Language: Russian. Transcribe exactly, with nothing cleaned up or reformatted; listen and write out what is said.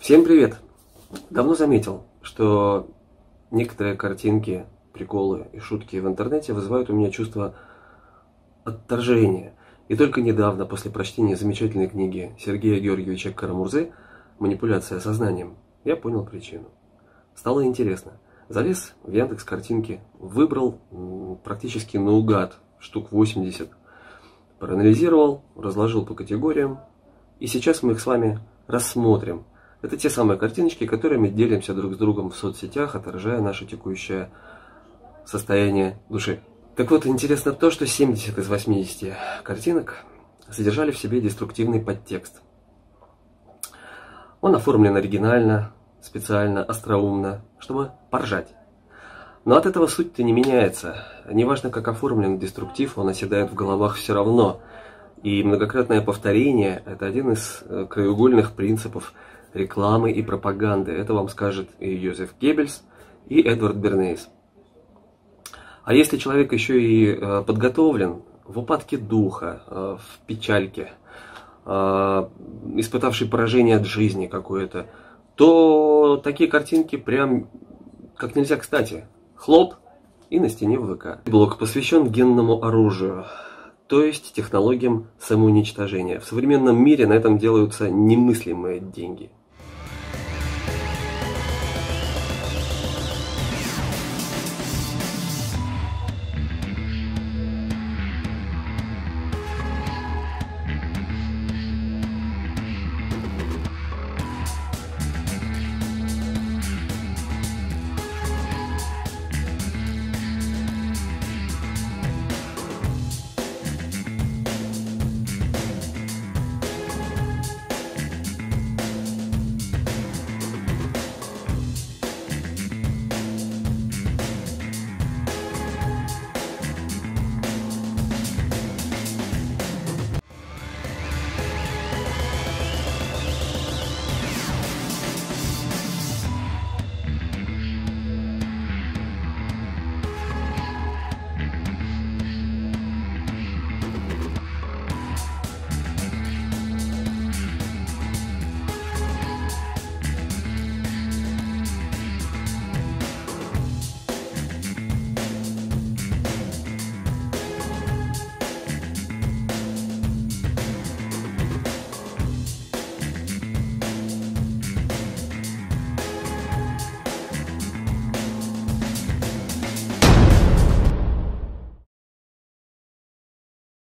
Всем привет! Давно заметил, что некоторые картинки, приколы и шутки в интернете вызывают у меня чувство отторжения. И только недавно, после прочтения замечательной книги Сергея Георгиевича Карамурзы «Манипуляция сознанием», я понял причину. Стало интересно. Залез в Яндекс.Картинки, выбрал практически наугад штук восемьдесят, проанализировал, разложил по категориям, и сейчас мы их с вами рассмотрим. Это те самые картиночки, которыми делимся друг с другом в соцсетях, отражая наше текущее состояние души. Так вот, интересно то, что семьдесят из восьмидесяти картинок содержали в себе деструктивный подтекст. Он оформлен оригинально, специально, остроумно, чтобы поржать. Но от этого суть-то не меняется. Неважно, как оформлен деструктив, он оседает в головах все равно. И многократное повторение – это один из краеугольных принципов рекламы и пропаганды. Это вам скажет и Йозеф Геббельс, и Эдвард Бернейс. А если человек еще и подготовлен, в упадке духа, в печальке, испытавший поражение от жизни какое-то, то такие картинки прям как нельзя кстати. Хлоп, и на стене в ВК. Блог посвящен генному оружию, то есть технологиям самоуничтожения. В современном мире на этом делаются немыслимые деньги.